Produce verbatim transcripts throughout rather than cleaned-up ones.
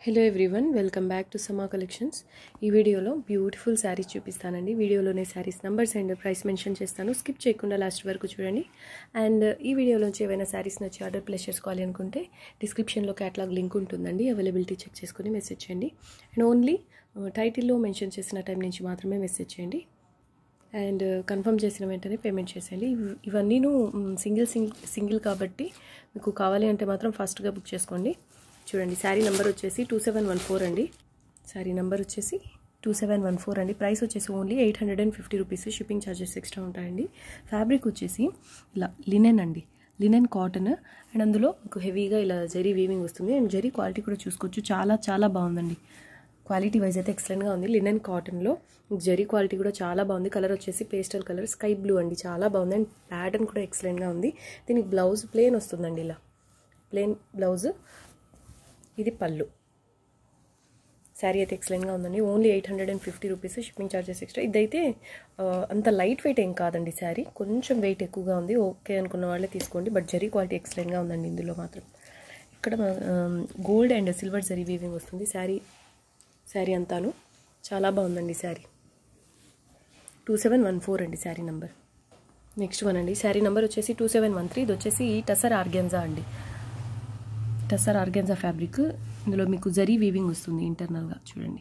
Hello everyone, welcome back to Sama collections. ఈ వీడియోలో beautiful saris చూపిస్తానండి. వీడియోలోనే saris numbers and price mention చేస్తాను. స్కిప్ చేయకుండా లాస్ట్ వరకు చూడండి. అండ్ ఈ వీడియోలోంచి ఏవైనా శారీస్ నచ్చి ఆర్డర్ ప్లేస్ చేసుకోవాలి అనుకుంటే డిస్క్రిప్షన్లో క్యాటలాగ్ లింక్ ఉంటుందండి. అవైలబిలిటీ చెక్ చేసుకుని మెసేజ్ చేయండి. అండ్ ఓన్లీ టైటిల్లో మెన్షన్ చేసిన టైం నుంచి మాత్రమే మెసేజ్ చేయండి. అండ్ కన్ఫర్మ్ చేసిన వెంటనే పేమెంట్ చేసేయండి. ఇవన్నీ సింగిల్ సింగిల్ సింగిల్ కాబట్టి మీకు కావాలి అంటే మాత్రం ఫాస్ట్గా బుక్ చేసుకోండి. చూడండి, శారీ నెంబర్ వచ్చేసి టూ సెవెన్ వన్ ఫోర్ అండి. శారీ నెంబర్ వచ్చేసి టూ సెవెన్ వన్ ఫోర్ అండి. ప్రైస్ వచ్చేసి only eight hundred and fifty rupees. Shipping charges extra ఉంటాయండి. ఫ్యాబ్రిక్ వచ్చేసి ఇలా లినెన్ అండి, లినెన్ కాటన్. అండ్ అందులో మీకు హెవీగా ఇలా జరీ వీవింగ్ వస్తుంది. అండ్ జరీ క్వాలిటీ కూడా చూసుకోవచ్చు, చాలా చాలా బాగుందండి. క్వాలిటీ వైజ్ అయితే ఎక్సలెంట్గా ఉంది. లినెన్ కాటన్లో జరీ క్వాలిటీ కూడా చాలా బాగుంది. కలర్ వచ్చేసి పేస్టల్ కలర్ స్కై బ్లూ అండి, చాలా బాగుంది. అండ్ ప్యాటర్న్ కూడా ఎక్సలెంట్గా ఉంది. దీనికి బ్లౌజ్ ప్లెయిన్ వస్తుందండి, ఇలా ప్లెయిన్ బ్లౌజ్. ఇది పళ్ళు. శారీ అయితే ఎక్సలెంట్గా ఉందండి. Only eight hundred and fifty rupees. Shipping charges extra. ఇదైతే అంత లైట్ వెయిట్ ఏం కాదండి. శారీ కొంచెం వెయిట్ ఎక్కువగా ఉంది. ఓకే అనుకున్న వాళ్ళే తీసుకోండి. బట్ జరీ క్వాలిటీ ఎక్సలెంట్గా ఉందండి. ఇందులో మాత్రం ఇక్కడ gold and silver zari weaving వస్తుంది. శారీ శారీ అంతాను చాలా బాగుందండి. Sari two seven one four అండి శారీ నెంబర్. నెక్స్ట్ వన్ అండి, శారీ నెంబర్ వచ్చేసి టూ సెవెన్ వన్ త్రీ. ఇది వచ్చేసి టసర్ ఆర్గెన్జా అండి. Tussar organza fabric. ఇందులో మీకు జరీ వీవింగ్ వస్తుంది ఇంటర్నల్గా. చూడండి,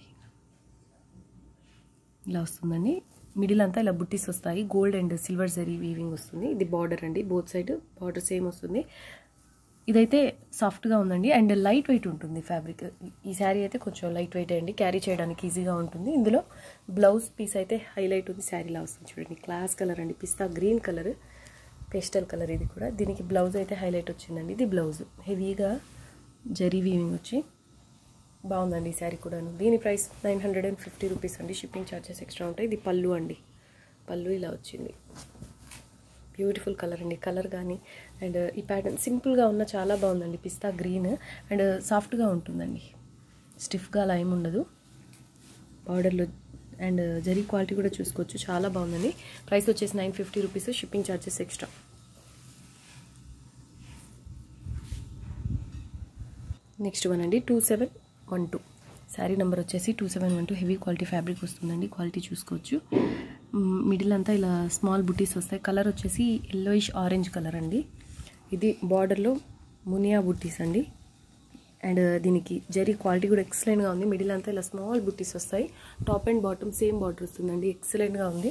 ఇలా వస్తుందండి. మిడిల్ అంతా ఇలా బుట్టీస్ వస్తాయి. Gold and silver zari weaving వస్తుంది. ఇది బార్డర్ అండి, బోత్ సైడ్ బార్డర్ సేమ్ వస్తుంది. ఇదైతే సాఫ్ట్గా ఉందండి అండ్ లైట్ వెయిట్ ఉంటుంది ఫ్యాబ్రిక్. ఈ శారీ అయితే కొంచెం లైట్ వెయిట్ అండి, క్యారీ చేయడానికి ఈజీగా ఉంటుంది. ఇందులో బ్లౌజ్ పీస్ అయితే హైలైట్ ఉంది. శారీలా వస్తుంది. చూడండి, క్లాస్ కలర్ అండి, pista green colour, pastel colour. ఇది కూడా దీనికి బ్లౌజ్ అయితే హైలైట్ వచ్చిందండి. ఇది బ్లౌజ్ హెవీగా జరీ వీవింగ్ వచ్చి బాగుందండి. ఈ శారీ కూడాను. దీని price nine hundred and fifty rupees అండి. షిప్పింగ్ ఛార్జెస్ ఎక్స్ట్రా ఉంటాయి. ఇది పళ్ళు అండి. పళ్ళు ఇలా వచ్చింది. బ్యూటిఫుల్ కలర్ అండి. కలర్ కానీ అండ్ ఈ ప్యాటర్న్ సింపుల్గా ఉన్న చాలా బాగుందండి. పిస్తా గ్రీన్ అండ్ సాఫ్ట్గా ఉంటుందండి, స్టిఫ్గా అలా ఏమి ఉండదు. బార్డర్లో అండ్ జరీ క్వాలిటీ కూడా చూసుకోవచ్చు, చాలా బాగుందండి. ప్రైస్ వచ్చేసి nine fifty rupees. Shipping charges extra. Next one అండి, two seven one two. Sari number వచ్చేసి two seven one two. Heavy quality fabric వస్తుందండి. క్వాలిటీ చూసుకోవచ్చు. మిడిల్ అంతా ఇలా స్మాల్ బుటీస్ వస్తాయి. కలర్ వచ్చేసి ఎల్లోయిష్ ఆరెంజ్ కలర్ అండి. ఇది బార్డర్లో మునియా బుటీస్ అండి. అండ్ దీనికి జరీ క్వాలిటీ కూడా ఎక్సలెంట్గా ఉంది. మిడిల్ అంతా ఇలా స్మాల్ బుటీస్ వస్తాయి. Top and bottom same border వస్తుందండి. ఎక్సలెంట్గా ఉంది.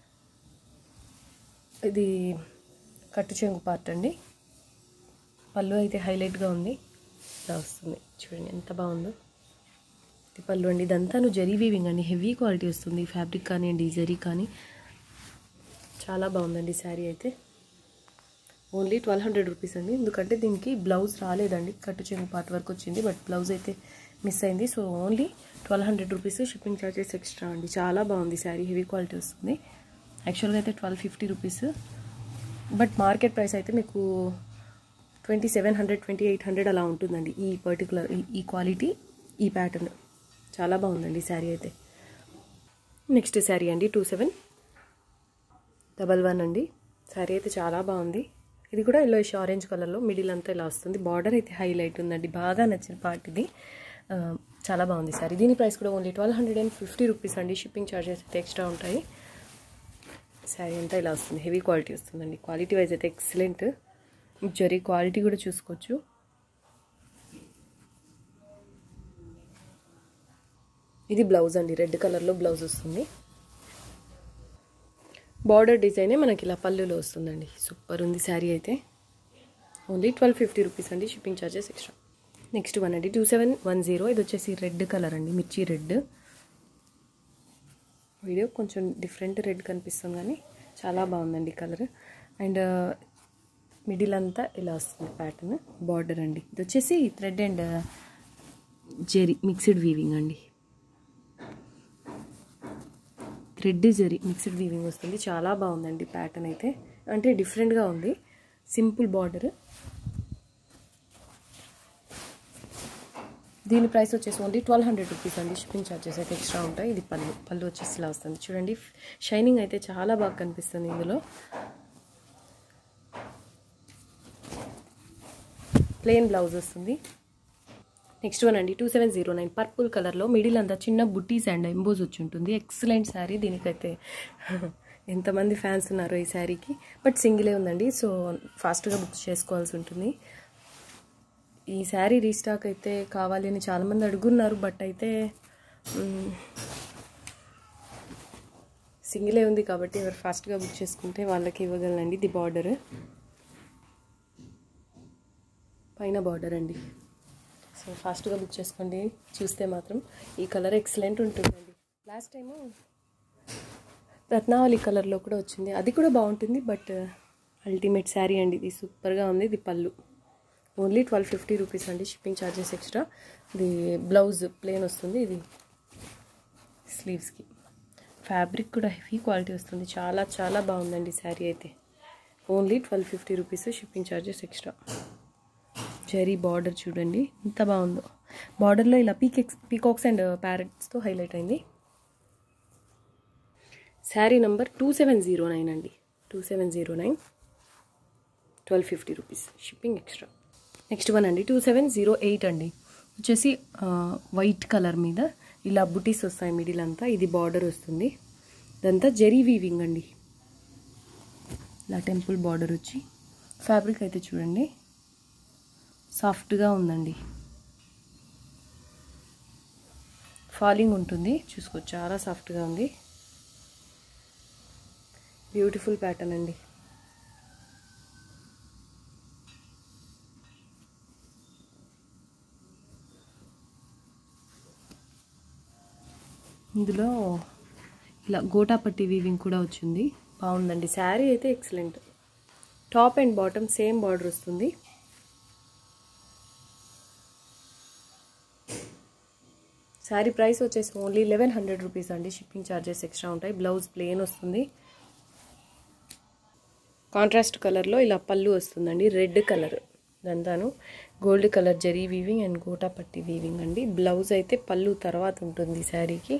ఇది కట్టు చెంగు పార్ట్ అండి. పళ్ళు అయితే హైలైట్గా ఉంది, ఇలా వస్తుంది. చూడండి ఎంత బాగుందో. ఇది పళ్ళు అండి. ఇదంతాను జరీ వీవింగ్ అండి, హెవీ క్వాలిటీ వస్తుంది. ఫ్యాబ్రిక్ కానివ్వండి, జరీ కానీ చాలా బాగుందండి. శారీ అయితే ఓన్లీ ట్వెల్వ్ హండ్రెడ్ రూపీస్ అండి. ఎందుకంటే దీనికి బ్లౌజ్ రాలేదండి, కట్టు చెంగు పార్ట్ వరకు వచ్చింది, బట్ బ్లౌజ్ అయితే మిస్ అయింది. So only twelve hundred rupees. Shipping charges extra అండి. చాలా బాగుంది శారీ, హెవీ క్వాలిటీ వస్తుంది. యాక్చువల్గా అయితే twelve fifty rupees, but market price అయితే మీకు twenty seven hundred twenty eight hundred అలా ఉంటుందండి. ఈ పర్టికులర్ ఈ క్వాలిటీ, ఈ ప్యాటర్న్ చాలా బాగుందండి శారీ అయితే. నెక్స్ట్ శారీ అండి, టూ సెవెన్ డబల్ వన్ అండి. శారీ అయితే చాలా బాగుంది. ఇది కూడా ఎల్లోయిష్ ఆరెంజ్ కలర్లో మిడిల్ అంతా ఇలా వస్తుంది. బార్డర్ అయితే హైలైట్ ఉందండి, బాగా నచ్చిన పార్ట్ ఇది. చాలా బాగుంది శారీ. దీని ప్రైస్ కూడా only twelve hundred and fifty rupees అండి. షిప్పింగ్ ఛార్జెస్ అయితే ఎక్స్ట్రా ఉంటాయి. శారీ అంతా ఇలా వస్తుంది, హెవీ క్వాలిటీ వస్తుందండి. క్వాలిటీ వైజ్ అయితే ఎక్సలెంట్. జరీ క్వాలిటీ కూడా చూసుకోవచ్చు. ఇది బ్లౌజ్ అండి, రెడ్ కలర్లో బ్లౌజ్ వస్తుంది. బార్డర్ డిజైనే మనకి ఇలా పళ్ళులో వస్తుందండి. సూపర్ ఉంది శారీ అయితే. ఓన్లీ ట్వెల్వ్ ఫిఫ్టీ రూపీస్ అండి. Shipping charges extra. Next one అండి, టూ సెవెన్ వన్ జీరో. ఇది వచ్చేసి రెడ్ కలర్ అండి, మిర్చి రెడ్. వీడియో కొంచెం డిఫరెంట్ రెడ్ కనిపిస్తుంది కానీ చాలా బాగుందండి కలర్. అండ్ మిడిల్ అంతా ఇలా వస్తుంది ప్యాటర్న్. బార్డర్ అండి. ఇది వచ్చేసి thread and zari mixed weaving అండి. థ్రెడ్ జరీ మిక్స్డ్ వీవింగ్ వస్తుంది. చాలా బాగుందండి ప్యాటర్న్ అయితే, అంటే డిఫరెంట్గా ఉంది. Simple border. దీని ప్రైస్ వచ్చేసి ఓన్లీ ట్వెల్వ్ హండ్రెడ్ రూపీస్ అండి. షిప్పింగ్ ఛార్జెస్ అయితే ఎక్స్ట్రా ఉంటాయి. ఇది పళ్ళు. పళ్ళు వచ్చేసి ఇలా వస్తుంది. చూడండి, షైనింగ్ అయితే చాలా బాగా కనిపిస్తుంది ఇందులో. ప్లెయిన్ బ్లౌజ్ వస్తుంది. నెక్స్ట్ వన్ అండి two seven zero nine purple కలర్లో మిడిల్ అంతా చిన్న బుట్టీస్ అండ్ ఎంబోజ్ వచ్చి ఉంటుంది. ఎక్సలెంట్ శారీ. దీనికైతే ఎంతమంది ఫ్యాన్స్ ఉన్నారో ఈ శారీకి. బట్ సింగిలే ఉందండి, సో ఫాస్ట్గా బుక్ చేసుకోవాల్సి ఉంటుంది. ఈ శారీ రీస్టాక్ అయితే కావాలి అని చాలామంది అడుగున్నారు, బట్ అయితే సింగిలే ఉంది కాబట్టి ఎవరు ఫాస్ట్గా బుక్ చేసుకుంటే వాళ్ళకి ఇవ్వగలనండి. ది బార్డర్ పైన బార్డర్ అండి, సో ఫాస్ట్గా బుక్ చేసుకోండి. చూస్తే మాత్రం ఈ కలర్ ఎక్సలెంట్ ఉంటుందండి. లాస్ట్ టైము రత్నావళి కలర్లో కూడా వచ్చింది, అది కూడా బాగుంటుంది. బట్ అల్టిమేట్ శారీ అండి, ఇది సూపర్గా ఉంది. ఇది pallu only twelve fifty rupees అండి, షిప్పింగ్ ఛార్జెస్ ఎక్స్ట్రా. ఇది బ్లౌజ్ ప్లెయిన్ వస్తుంది. ఇది స్లీవ్స్కి ఫ్యాబ్రిక్ కూడా హెవీ క్వాలిటీ వస్తుంది. చాలా చాలా బాగుందండి శారీ అయితే. Only twelve fifty rupees, shipping charges extra. Zari border చూడండి ఎంత బాగుందో. బార్డర్లో ఇలా పీకెక్స్ పీకాక్స్ అండ్ ప్యారెట్స్తో హైలైట్ అయింది. Sari number two seven zero nine అండి, two seven zero nine twelve fifty rupees, shipping extra. Next one అండి టూ సెవెన్ జీరో ఎయిట్ అండి, వచ్చేసి వైట్ కలర్ మీద ఇలా బుటీస్ వస్తాయి మిడిల్ అంతా. ఇది బార్డర్ వస్తుంది, ఇదంతా జరీ వీవింగ్ అండి. ఇలా టెంపుల్ బార్డర్ వచ్చి ఫ్యాబ్రిక్ అయితే చూడండి సాఫ్ట్గా ఉందండి, ఫాలింగ్ ఉంటుంది. చూసుకో చాలా సాఫ్ట్గా ఉంది. బ్యూటిఫుల్ ప్యాటర్న్ అండి. ఇందులో ఇలా గోటాపట్టి వీవింగ్ కూడా వచ్చింది, బాగుందండి. శారీ అయితే excellent. Top and bottom same border వస్తుంది. శారీ ప్రైస్ వచ్చేసి ఓన్లీ లెవెన్ హండ్రెడ్ రూపీస్ అండి, షిప్పింగ్ ఛార్జెస్ ఎక్స్ట్రా ఉంటాయి. బ్లౌజ్ ప్లెయిన్ వస్తుంది. కాంట్రాస్ట్ కలర్లో ఇలా పళ్ళు వస్తుందండి, రెడ్ కలర్. ఇదంతాను gold colour zari weaving and గోటాపట్టి వీవింగ్ అండి. బ్లౌజ్ అయితే పళ్ళు తర్వాత ఉంటుంది శారీకి.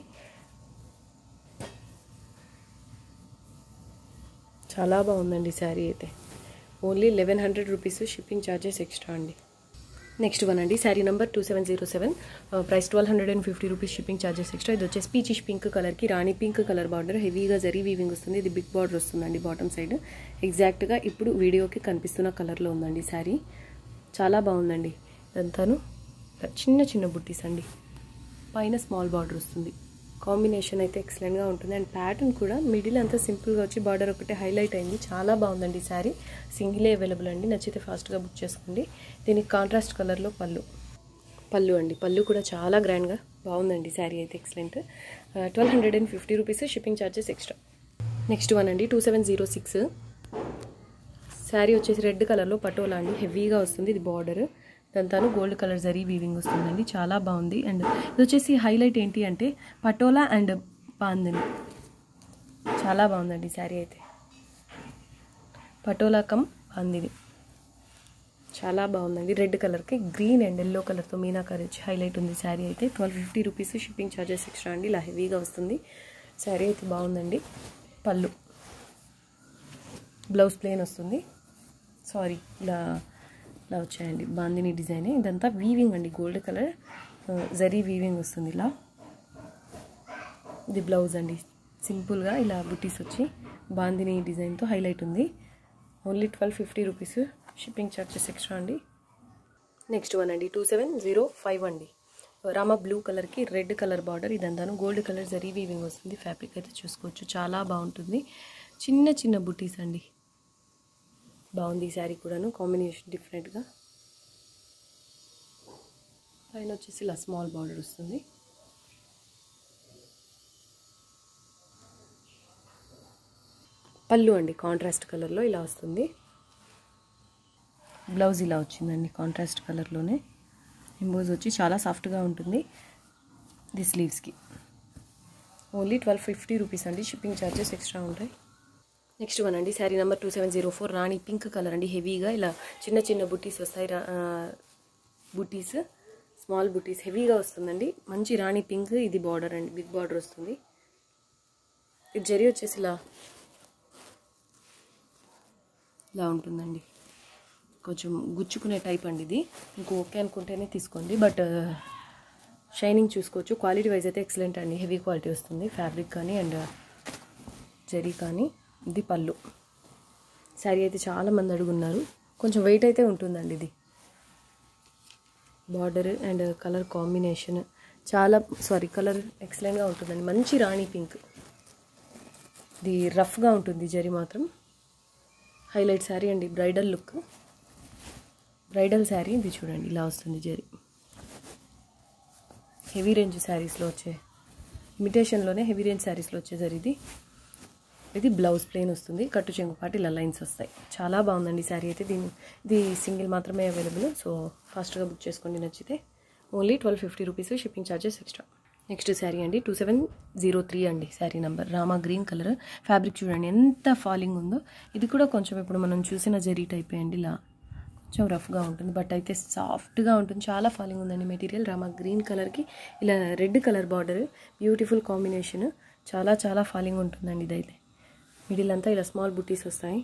చాలా బాగుందండి శారీ అయితే. Only eleven hundred rupees, shipping charges extra అండి. నెక్స్ట్ వన్ అండి sari number two seven zero seven, price twelve hundred and fifty rupees, shipping charges extra. ఇది వచ్చేసి పీచిష్ పింక్ కలర్కి రాణి పింక్ కలర్ బార్డర్, హెవీగా జరీ వీవింగ్ వస్తుంది. ఇది బిగ్ బార్డర్ వస్తుందండి bottom side. ఎగ్జాక్ట్గా ఇప్పుడు వీడియోకి కనిపిస్తున్న కలర్లో ఉందండి శారీ. చాలా బాగుందండి. ఇదంతాను చిన్న చిన్న బుట్టీస్ అండి, పైన స్మాల్ బార్డర్ వస్తుంది. కాంబినేషన్ అయితే ఎక్సలెంట్గా ఉంటుంది. అండ్ ప్యాటర్న్ కూడా మిడిల్ అంతా సింపుల్గా వచ్చి బార్డర్ ఒకటే హైలైట్ అయింది. చాలా బాగుందండి శారీ. సింగిలే అవైలబుల్ అండి, నచ్చితే ఫాస్ట్గా బుక్ చేసుకోండి. దీనికి కాంట్రాస్ట్ కలర్లో పళ్ళు పళ్ళు అండి, పళ్ళు కూడా చాలా గ్రాండ్గా బాగుందండి. శారీ అయితే excellent. Twelve hundred and fifty rupees, shipping charges extra. Next one అండి two seven zero six, sari వచ్చేసి రెడ్ కలర్లో పటోలా అండి, హెవీగా వస్తుంది. ఇది బార్డర్ ఇదంతాను గోల్డ్ కలర్ జరీ వీవింగ్ వస్తుందండి, చాలా బాగుంది. అండ్ ఇది వచ్చేసి హైలైట్ ఏంటి అంటే పటోలా అండ్ బాందిని. చాలా బాగుందండి శారీ అయితే. పటోలా కమ్ బాందిని చాలా బాగుందండి. రెడ్ కలర్కి గ్రీన్ అండ్ ఎల్లో కలర్తో మీనాకారి వచ్చి హైలైట్ ఉంది శారీ అయితే. Twelve fifty rupees, shipping charges extra అండి. ఇలా హెవీగా వస్తుంది శారీ అయితే. బాగుందండి. పళ్ళు బ్లౌజ్ ప్లెయిన్ వస్తుంది. సారీ ఇలా ఇలా వచ్చాయండి బాందిని డిజైన్. ఇదంతా వీవింగ్ అండి, గోల్డ్ కలర్ జరీ వీవింగ్ వస్తుంది ఇలా. ఇది బ్లౌజ్ అండి, సింపుల్గా ఇలా బుటీస్ వచ్చి బాందిని డిజైన్తో హైలైట్ ఉంది. Only twelve fifty rupees, shipping charges extra అండి. నెక్స్ట్ వన్ అండి టూ సెవెన్ జీరో ఫైవ్ అండి, రామ బ్లూ కలర్కి రెడ్ కలర్ బార్డర్. ఇదంతాను గోల్డ్ కలర్ జరీ వీవింగ్ వస్తుంది. ఫ్యాబ్రిక్ అయితే చూసుకోవచ్చు, చాలా బాగుంటుంది. చిన్న చిన్న బుటీస్ అండి, బాగుంది ఈ శారీ కూడాను. కాంబినేషన్ డిఫరెంట్గా. పైన వచ్చేసి ఇలా స్మాల్ బార్డర్ వస్తుంది. పళ్ళు అండి కాంట్రాస్ట్ కలర్లో ఇలా వస్తుంది. బ్లౌజ్ ఇలా వచ్చిందండి కాంట్రాస్ట్ కలర్లోనే. ఎంబోజ్ వచ్చి చాలా సాఫ్ట్గా ఉంటుంది. ఇది స్లీవ్స్కి ఓన్లీ ట్వెల్వ్ ఫిఫ్టీ రూపీస్ అండి, షిప్పింగ్ ఛార్జెస్ ఎక్స్ట్రా ఉంటాయి. నెక్స్ట్ వన్ అండి sari number two seven zero four, రాణి పింక్ కలర్ అండి. హెవీగా ఇలా చిన్న చిన్న బుటీస్ వస్తాయి. బుటీస్ స్మాల్ బుటీస్ హెవీగా వస్తుందండి. మంచి రాణి పింక్. ఇది బార్డర్ అండి, బిగ్ బార్డర్ వస్తుంది. ఇది జరీ వచ్చేసి ఇలా ఇలా ఉంటుందండి. కొంచెం గుచ్చుకునే టైప్ అండి ఇది. మీకు ఓకే అనుకుంటేనే తీసుకోండి, బట్ షైనింగ్ చూసుకోవచ్చు. క్వాలిటీ వైజ్ అయితే ఎక్సలెంట్ అండి, హెవీ క్వాలిటీ వస్తుంది ఫ్యాబ్రిక్ కానీ అండ్ జరీ కానీ. ఇది పళ్ళు. శారీ అయితే చాలామంది అడుగున్నారు, కొంచెం వెయిట్ అయితే ఉంటుందండి. ఇది బార్డర్ అండ్ కలర్ కాంబినేషన్ చాలా సారీ కలర్ ఎక్సలెంట్గా ఉంటుందండి. మంచి రాణి పింక్. ఇది రఫ్గా ఉంటుంది జరీ మాత్రం. హైలైట్ శారీ అండి, బ్రైడల్ లుక్, బ్రైడల్ శారీ. ఇది చూడండి ఇలా వస్తుంది జరీ. హెవీ రేంజ్ శారీస్లో వచ్చే, ఇమిటేషన్లోనే హెవీ రేంజ్ శారీస్లో వచ్చే జరీ ఇది. ఇది బ్లౌజ్ ప్లెయిన్ వస్తుంది, కట్టు చెంగుపాటి ఇలా లైన్స్ వస్తాయి. చాలా బాగుందండి శారీ అయితే. దీని ఇది సింగిల్ మాత్రమే అవైలబుల్, సో ఫాస్ట్గా బుక్ చేసుకోండి నచ్చితే. Only twelve fifty rupees, shipping charges extra. Next sari అండి టూ సెవెన్ జీరో త్రీ అండి శారీ నెంబర్. రామా గ్రీన్ కలర్. ఫ్యాబ్రిక్ చూడండి ఎంత ఫాలింగ్ ఉందో. ఇది కూడా కొంచెం ఇప్పుడు మనం చూసిన జరీ టైప్ అండి, ఇలా కొంచెం రఫ్గా ఉంటుంది, బట్ అయితే సాఫ్ట్గా ఉంటుంది. చాలా ఫాలింగ్ ఉందండి మెటీరియల్. రామా గ్రీన్ కలర్కి ఇలా red colour border, beautiful combination. చాలా చాలా ఫాలింగ్ ఉంటుందండి. ఇదైతే మిడిల్ అంతా ఇలా స్మాల్ బుట్టీస్ వస్తాయి,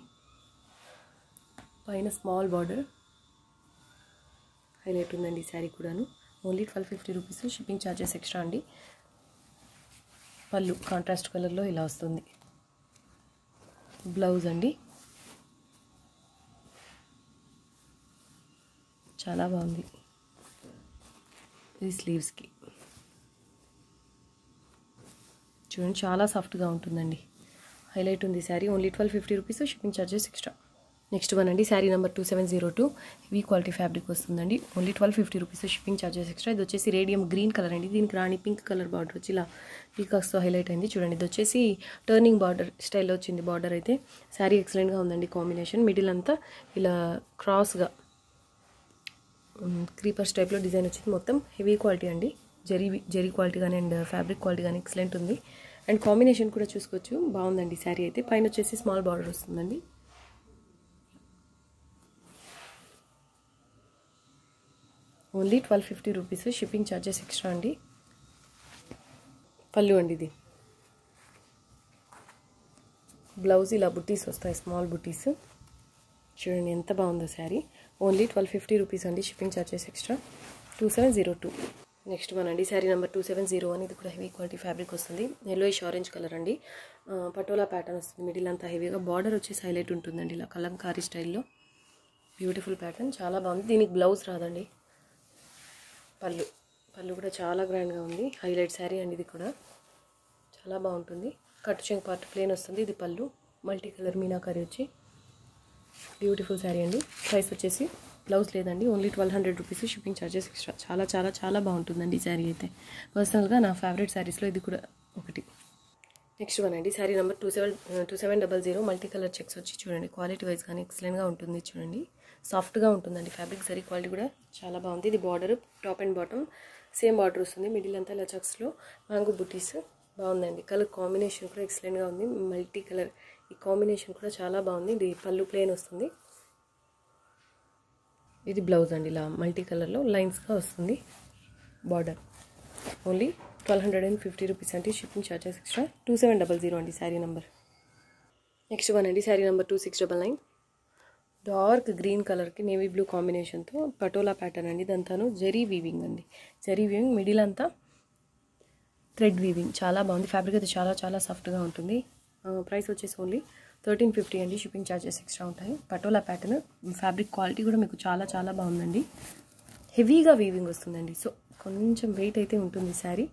పైన స్మాల్ బార్డర్. హైలైట్ ఉందండి ఈ శారీ కూడాను. Only twelve fifty rupees, shipping charges extra అండి. పళ్ళు కాంట్రాస్ట్ కలర్లో ఇలా వస్తుంది. బ్లౌజ్ అండి చాలా బాగుంది. ఇది స్లీవ్స్కి చూడండి చాలా సాఫ్ట్గా ఉంటుందండి. హైలైట్ ఉంది sari. Only twelve fifty rupees, shipping charges extra. Next one అండి sari number two seven zero two. Heavy quality fabric వస్తుందండి. Only twelve fifty rupees, shipping charges extra. ఇది వచ్చేసి రేడియం గ్రీన్ కలర్ అండి. దీనికి రాణి పింక్ కలర్ బార్డర్ వచ్చి ఇలా పీకాక్స్తో highlight అయింది చూడండి. ఇది వచ్చేసి టర్నింగ్ బార్డర్ స్టైల్లో వచ్చింది బార్డర్ అయితే. శారీ ఎక్సలెంట్గా ఉందండి కాంబినేషన్. మిడిల్ అంతా ఇలా క్రాస్గా క్రీపర్స్ టైప్లో డిజైన్ వచ్చింది. మొత్తం హెవీ క్వాలిటీ అండి. జరీ జరీ క్వాలిటీ కానీ అండ్ ఫ్యాబ్రిక్ క్వాలిటీ కానీ ఎక్సలెంట్ ఉంది. అండ్ కాంబినేషన్ కూడా చూసుకోవచ్చు, బాగుందండి శారీ అయితే. పైన వచ్చేసి స్మాల్ బార్డర్ వస్తుందండి. Only twelve fifty rupees, shipping charges extra అండి. పళ్ళు అండి ఇది. బ్లౌజ్ ఇలా బుట్టీస్ వస్తాయి, స్మాల్ బుట్టీస్. చూడండి ఎంత బాగుందో sari. Only twelve fifty rupees అండి, shipping charges extra. Two seven zero two. Next one అండి sari number two seven zero one. ఇది కూడా హెవీ క్వాలిటీ ఫ్యాబ్రిక్ వస్తుంది. ఎల్లోయిష్ ఆరెంజ్ కలర్ అండి. పటోలా ప్యాటర్న్ వస్తుంది. మిడిల్ అంతా హెవీగా బార్డర్ వచ్చేసి హైలైట్ ఉంటుందండి ఇలా కలంకారీ స్టైల్లో. బ్యూటిఫుల్ ప్యాటర్న్, చాలా బాగుంది. దీనికి బ్లౌజ్ రాదండి. పళ్ళు పళ్ళు కూడా చాలా గ్రాండ్గా ఉంది. హైలైట్ శారీ అండి ఇది కూడా, చాలా బాగుంటుంది. కట్టు చెంగు పార్ట్ ప్లేన్ వస్తుంది. ఇది పళ్ళు, మల్టీ కలర్ మీనాకారీ వచ్చి బ్యూటిఫుల్ శారీ అండి. ప్రైస్ వచ్చేసి బ్లౌజ్ లేదండి. Only twelve hundred rupees, shipping charges extra. చాలా చాలా చాలా బాగుంటుందండి ఈ శారీ అయితే. పర్సనల్గా నా ఫేవరెట్ శారీస్లో ఇది కూడా ఒకటి. నెక్స్ట్ వన్ అండి sari number two seven two seven double zero. Multi colour checks వచ్చి చూడండి. క్వాలిటీ వైజ్ కానీ ఎక్సలెంట్గా ఉంటుంది చూడండి. సాఫ్ట్గా ఉంటుందండి ఫ్యాబ్రిక్. జరీ క్వాలిటీ కూడా చాలా బాగుంది. ఇది border top and bottom same border వస్తుంది. మిడిల్ అంతా ఇలా చెక్స్లో మ్యాంగో బుటీస్ బాగుందండి. కలర్ కాంబినేషన్ కూడా ఎక్సలెంట్గా ఉంది. మల్టీ కలర్ ఈ కాంబినేషన్ కూడా చాలా బాగుంది. ఇది పళ్ళు ప్లేన్ వస్తుంది. ఇది బ్లౌజ్ అండి ఇలా మల్టీ కలర్లో లైన్స్గా వస్తుంది border. Only twelve hundred and fifty rupees అంటే shipping charges extra. Two seven double zero అండి శారీ నెంబర్. నెక్స్ట్ వన్ అండి sari number two six double nine. Dark green కలర్కి నేవీ బ్లూ కాంబినేషన్తో పటోలా ప్యాటర్న్ అండి. ఇదంతాను జరీ వీవింగ్ అండి. జరీ వీవింగ్, మిడిల్ అంతా థ్రెడ్ వీవింగ్. చాలా బాగుంది. ఫ్యాబ్రిక్ అయితే చాలా చాలా సాఫ్ట్గా ఉంటుంది. ప్రైస్ వచ్చేసి ఓన్లీ థర్టీన్ ఫిఫ్టీ అండి, షిప్పింగ్ ఛార్జెస్ ఎక్స్ట్రా ఉంటాయి. పటోలా ప్యాటర్న్, ఫ్యాబ్రిక్ క్వాలిటీ కూడా మీకు చాలా చాలా బాగుందండి. హెవీగా వీవింగ్ వస్తుందండి, సో కొంచెం వెయిట్ అయితే ఉంటుంది శారీ.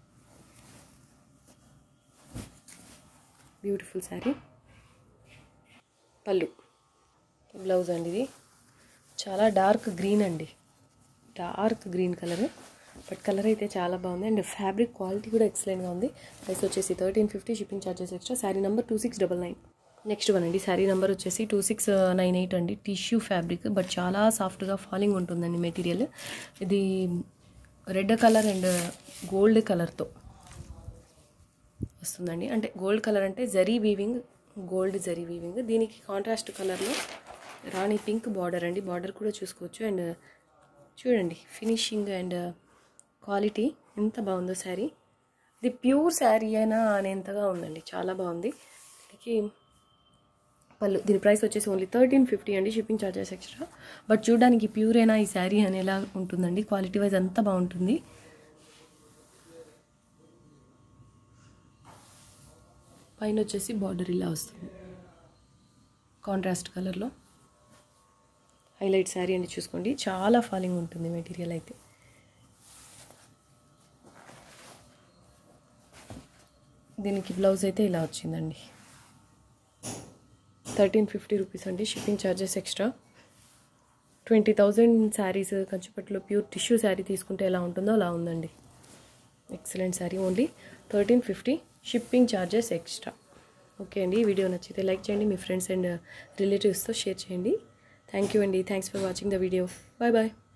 బ్యూటిఫుల్ శారీ. పళ్ళు, బ్లౌజ్ అండి. ఇది చాలా డార్క్ గ్రీన్ అండి, dark green colour, but colour అయితే చాలా బాగుంది అండ్ ఫ్యాబ్రిక్ క్వాలిటీ కూడా ఎక్సలెంట్గా ఉంది. ప్రైస్ వచ్చేసి thirteen fifty, shipping charges extra. Sari number two six double nine. Next one అండి శారీ నెంబర్ వచ్చేసి టూ సిక్స్ నైన్ ఎయిట్ అండి. టిష్యూ ఫ్యాబ్రిక్, బట్ చాలా సాఫ్ట్గా ఫాలింగ్ ఉంటుందండి మెటీరియల్. ఇది రెడ్ కలర్ అండ్ గోల్డ్ కలర్తో వస్తుందండి. అంటే గోల్డ్ కలర్ అంటే zari weaving, gold zari weaving. దీనికి కాంట్రాస్ట్ కలర్లో రాణి పింక్ బార్డర్ అండి. బార్డర్ కూడా చూసుకోవచ్చు. అండ్ చూడండి ఫినిషింగ్ అండ్ క్వాలిటీ ఎంత బాగుందో శారీ. ఇది ప్యూర్ శారీ అయినా అనేంతగా ఉందండి, చాలా బాగుంది. దీనికి పళ్ళు దీని ప్రైస్ వచ్చేసి ఓన్లీ థర్టీన్ ఫిఫ్టీ అండి, షిప్పింగ్ ఛార్జెస్ ఎక్స్ట్రా. బట్ చూడడానికి ప్యూరేనా ఈ శారీ అనేలా ఉంటుందండి, క్వాలిటీ వైజ్ అంతా బాగుంటుంది. పైన వచ్చేసి బార్డర్ ఇలా వస్తుంది కాంట్రాస్ట్ కలర్లో. హైలైట్ శారీ అండి, చూసుకోండి చాలా ఫాలింగ్ ఉంటుంది మెటీరియల్ అయితే. దీనికి బ్లౌజ్ అయితే ఇలా వచ్చిందండి. థర్టీన్ ఫిఫ్టీ రూపీస్ అండి, shipping charges extra. Twenty thousand saris కంచిపట్టులో ప్యూర్ టిష్యూ శారీ తీసుకుంటే ఎలా ఉంటుందో అలా ఉందండి. Excellent sari, only thirteen fifty shipping charges extra. Okay అండి, ఈ వీడియో నచ్చితే లైక్ చేయండి, మీ ఫ్రెండ్స్ అండ్ రిలేటివ్స్తో షేర్ చేయండి. థ్యాంక్ యూ అండి, thanks for watching the video. Bye bye.